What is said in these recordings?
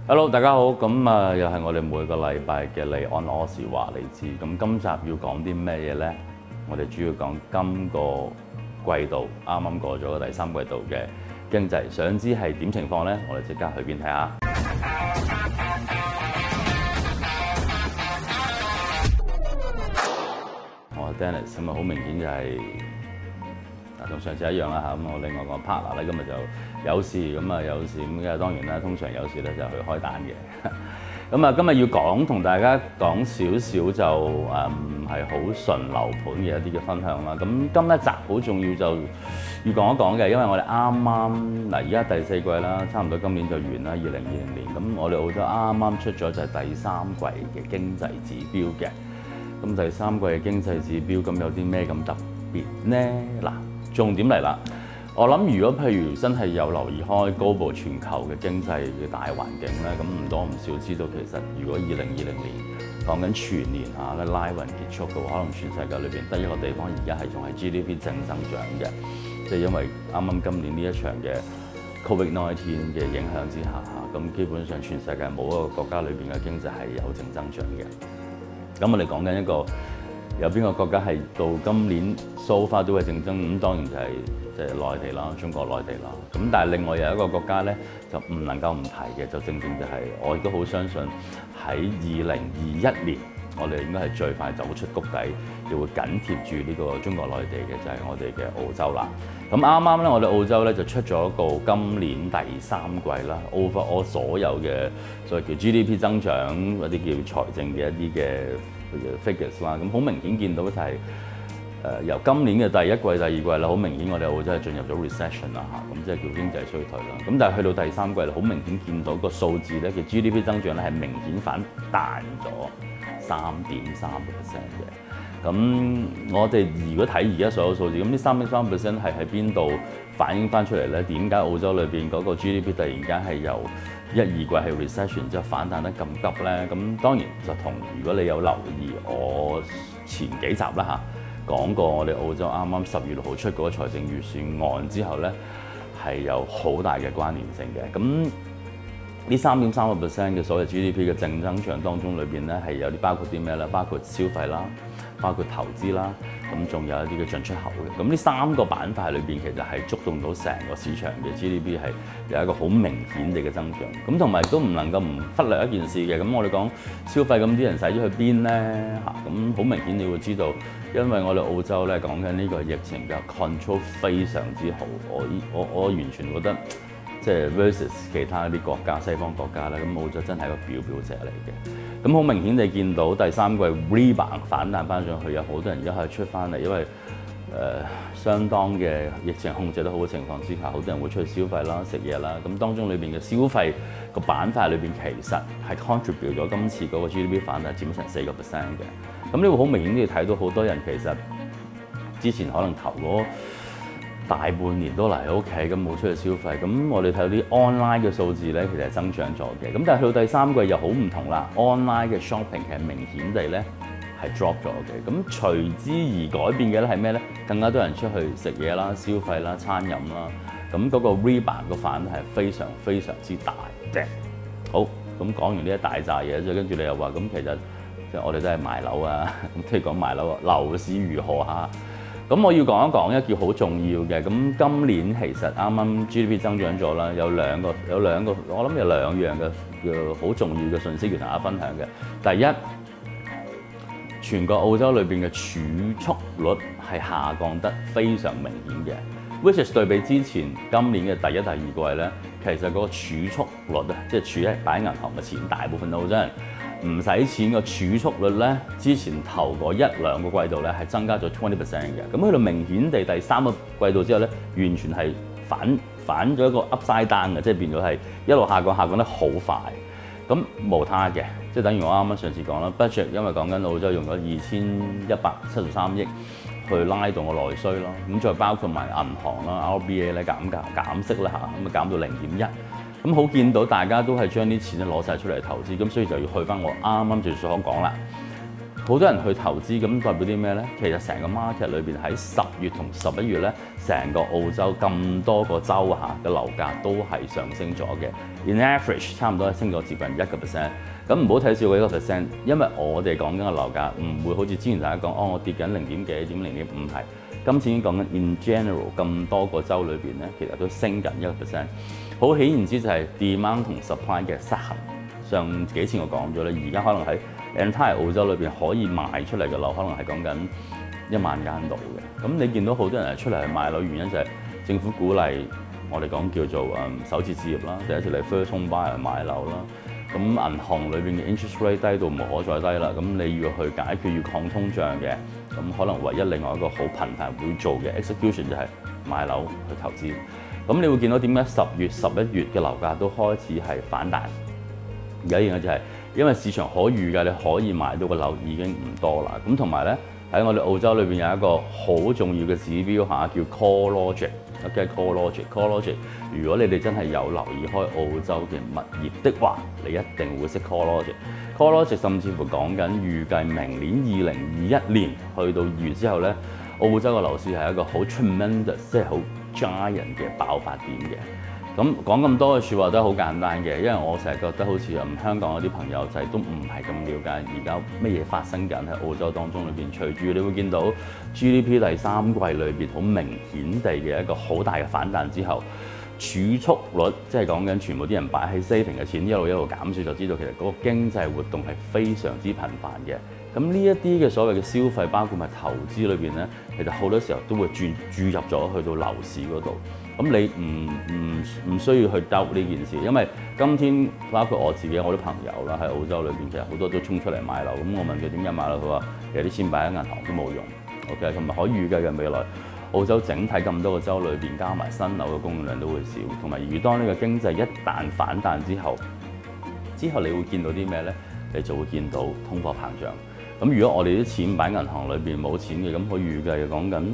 Hello，大家好，咁又係我哋每個禮拜嘅離岸我是話你知。咁今集要講啲咩嘢呢？我哋主要講今個季度啱啱過咗嘅第3季度嘅經濟，想知係點情況呢？我哋即刻去邊睇下。我係 Dennis，咁好明顯就係同上次一樣啦嚇。咁我另外個 partner 咧今日就有事，有事咁當然啦，通常有事咧就去開單嘅。咁今日要同大家講少少就唔係好純樓盤嘅一啲嘅分享啦。咁今一集好重要就要講一講嘅，因為我哋啱啱而家第4季啦，差唔多今年就完啦，2020年。咁我哋澳洲啱啱出咗就係第3季嘅經濟指標嘅。咁第3季嘅經濟指標咁有啲咩咁特別呢？嗱，重點嚟啦！我諗如果譬如真係有留意開高部全球嘅經濟嘅大環境咧，咁唔多唔少知道其實如果2020年講緊全年嘅拉勻結束嘅話，可能全世界裏邊得一個地方而家係仲係 GDP 正增長嘅，即係因為啱啱今年呢一場嘅 COVID-19 嘅影響之下咁基本上全世界冇一個國家裏邊嘅經濟係有正增長嘅。咁我哋講緊一個有邊個國家係到今年 so far 都係正增，咁當然就係即係內地啦，中國內地啦。咁但係另外有一個國家咧就唔能夠唔提嘅，就正就係我亦都好相信喺2021年，我哋應該係最快走出谷底，又會緊貼住呢個中國內地嘅就係我哋嘅澳洲啦。咁啱啱咧，我哋澳洲咧就出咗個今年第3季啦 overall 所有嘅所謂叫 GDP 增長嗰啲叫財政嘅一啲嘅figures 啦。咁好明顯見到就係由今年嘅第1季、第2季啦，好明顯我哋澳洲係進入咗 recession 啦咁即係叫經濟衰退啦。咁但係去到第3季啦，好明顯見到個數字咧嘅 GDP 增長咧係明顯反彈咗3.3% 嘅。咁我哋如果睇而家所有數字，咁呢3.3% 係喺邊度反映翻出嚟咧？點解澳洲裏邊嗰個 GDP 突然間係由1、2季係 recession 之後反彈得咁急咧？咁當然就同如果你有留意我前幾集啦講過，我哋澳洲啱啱10月6號出嗰個財政預算案之後咧，係有好大嘅關聯性嘅。咁呢3.3% 嘅所謂 GDP 嘅正增長當中裏邊咧，係有啲包括啲咩咧？包括消費啦，包括投資啦，咁仲有一啲嘅進出口嘅。咁呢3個板塊裏邊，其實係觸動到成個市場嘅 GDP 係有一個好明顯地嘅增長。咁同埋都唔能夠唔忽略一件事嘅。咁我哋講消費，咁啲人使咗去邊咧？咁好明顯你會知道，因為我哋澳洲咧講緊呢個疫情嘅 control 非常之好。我完全覺得。即係 versus 其他啲國家、西方國家啦，咁澳洲真係個表者嚟嘅。咁好明顯地見到第3季 rebound 反彈翻上去，有好多人而家係出翻嚟，因為相當嘅疫情控制得好嘅情況之下，好多人會出去消費啦、食嘢啦。咁當中裏邊嘅消費個板塊裏邊，其實係 contribute 咗今次嗰個 GDP 反彈佔成4%嘅。咁呢個好明顯地睇到好多人其實之前可能投嗰大半年都嚟喺屋企咁冇出去消費，咁我哋睇到啲 online 嘅數字咧，其實係增長咗嘅。咁但係去到第3季又好唔同啦 ，online 嘅 shopping 係明顯地咧係 drop 咗嘅。咁隨之而改變嘅咧係咩咧？更加多人出去食嘢啦、消費啦、餐飲啦，咁嗰個 rebound 個反係非常非常之大嘅。好，咁講完呢一大扎嘢，再跟住你又話咁其實即係我哋都係賣樓啊，咁即係講賣樓啊，樓市如何嚇？咁我要講一講一件好重要嘅，咁今年其實啱啱 GDP 增長咗啦，有兩個，我諗有2樣嘅好重要嘅信息要同大家分享嘅。第一，全個澳洲裏邊嘅儲蓄率係下降得非常明顯嘅 ，which is 對比之前今年嘅第1、第2季咧，其實嗰個儲蓄率啊，即係儲喺擺喺銀行嘅錢，大部分澳洲人唔使錢個儲蓄率咧，之前頭嗰1、2個季度咧係增加咗 20% 嘅，咁去到明顯地第3個季度之後咧，完全係反咗一個 upside down 嘅，即係變咗係一路下降得好快。咁無他嘅，即係等於我啱啱上次講啦 ，budget 因為講緊澳洲用咗2173億去拉動個內需咯，咁再包括埋銀行啦、RBA 咧減息啦咁啊減到0.1。咁好見到大家都係將啲錢咧攞晒出嚟投資，咁所以就要去翻我啱啱最所講啦。好多人去投資，咁代表啲咩咧？其實成個 market 裏邊喺10月同11月咧，成個澳洲咁多個州嘅樓價都係上升咗嘅。 in average 差唔多升咗接近1%。咁唔好睇少嗰1%，因為我哋講緊嘅樓價唔會好似之前大家講，我跌緊0.幾點0.5係。今次已經講緊 in general 咁多個州裏邊咧，其實都升緊1%。好顯然之就係 demand 同 supply 嘅失衡。上幾次我講咗咧，而家可能喺 entire 澳洲裏邊可以賣出嚟嘅樓，可能係講緊1萬間度嘅。咁你見到好多人係出嚟買樓，原因就係政府鼓勵我哋講叫做首次置業啦，第一次嚟 first home buyer 買樓啦。咁銀行裏邊嘅 interest rate 低到無可再低啦，咁你要去解決要抗通脹嘅，咁可能唯一另外一個好頻繁會做嘅 execution 就係買樓去投資。咁你會見到點解10月、11月嘅樓價都開始係反彈？有一樣嘢就係因為市場可預計你可以買到嘅樓已經唔多啦。咁同埋咧喺我哋澳洲裏邊有一個好重要嘅指標嚇，叫 CoreLogic。OK，Call Logic。如果你哋真係有留意開澳洲嘅物業的話，你一定會識 Call Logic。Call Logic 甚至乎講緊預計明年2021年去到2月之後咧，澳洲嘅樓市係一個好 tremendous， 即係好 giant 嘅爆發點嘅。咁講咁多嘅説話都係好簡單嘅，因為我成日覺得好似香港嗰啲朋友仔都唔係咁了解而家乜嘢發生緊喺澳洲當中裏邊。隨住你會見到 GDP 第3季裏邊好明顯地嘅一個好大嘅反彈之後，儲蓄率即係講緊全部啲人擺喺 saving 嘅錢一路減少，就知道其實嗰個經濟活動係非常之頻繁嘅。咁呢一啲嘅所謂嘅消費，包括埋投資裏邊咧，其實好多時候都會注入咗去到樓市嗰度。咁你唔需要去兜呢件事，因為今天包括我自己，我啲朋友啦喺澳洲裏邊，其實好多都衝出嚟買樓。咁我問佢點解買樓，佢話其實啲錢擺喺銀行都冇用。OK， 同埋可預計嘅未來澳洲整體咁多個州裏邊，加埋新樓嘅供應量都會少。同埋如當呢個經濟一旦反彈之後你會見到啲咩咧？你就會見到通貨膨脹。咁如果我哋啲錢擺銀行裏邊冇錢嘅，咁佢預計講緊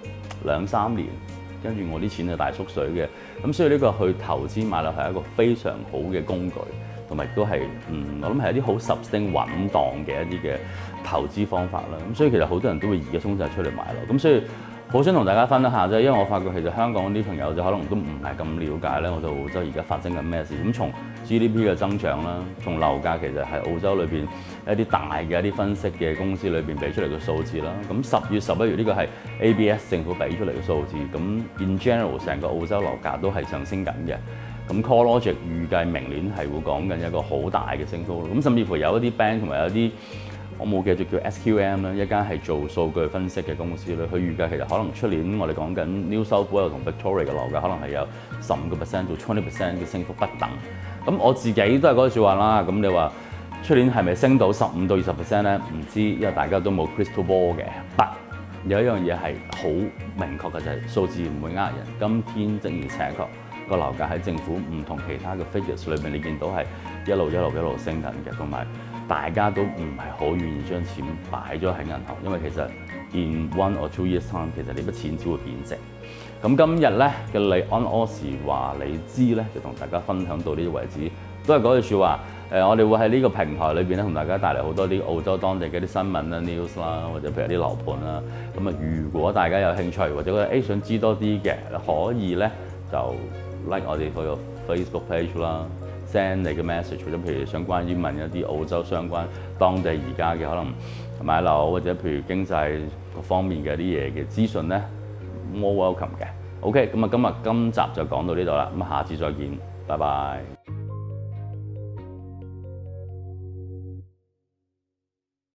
2-3年。跟住我啲錢係大縮水嘅，咁所以呢個去投資買樓係一個非常好嘅工具，同埋亦都係我諗係一啲好實穩當嘅一啲嘅投資方法啦。咁所以其實好多人都會而家衝晒出嚟買樓，咁所以好想同大家分享下啫，因為我發覺其實香港啲朋友就可能都唔係咁了解咧，我哋澳洲而家發生緊咩事。咁從 GDP 嘅增長啦，從樓價其實係澳洲裏邊一啲大嘅一啲分析嘅公司裏邊俾出嚟嘅數字啦。咁10月、11月呢個係 ABS 政府俾出嚟嘅數字。咁 in general 成個澳洲樓價都係上升緊嘅。咁 CoreLogic 預計明年係會講緊一個好大嘅升幅。咁甚至乎有一啲 bank 同埋有啲我冇記住叫 SQM 啦，一間係做數據分析嘅公司咧，佢預計其實可能出年我哋講緊 New South Wales 同 Victoria 嘅樓價可能係有15% 到20% 嘅升幅不等。咁我自己都係嗰句説話啦。咁你話出年係咪升到15到20% 咧？唔知，因為大家都冇 crystal ball 嘅。但有一樣嘢係好明確嘅就係數字唔會呃人。今天的而且確個樓價喺政府唔同其他嘅 figures 裏邊，你見到係一路升緊嘅，同埋大家都唔係好願意將錢擺咗喺銀行，因為其實 in 1 or 2 years time 其實你筆錢只會貶值。咁今日咧嘅利安柯時話你知咧，就同大家分享到呢啲為止，都係嗰句説話。我哋會喺呢個平台裏邊咧，同大家帶嚟好多啲澳洲當地嘅啲新聞啦、news 啦，或者譬如啲樓盤啦。咁啊，如果大家有興趣或者覺得想知多啲嘅，可以咧就 like 我哋個 Facebook page 啦。send 你嘅 message， 或者譬如想關於問一啲澳洲相關當地而家嘅可能買樓或者譬如經濟各方面嘅啲嘢嘅資訊咧，more welcome 嘅。OK，咁啊今集就講到呢度啦，咁下次再見，拜拜。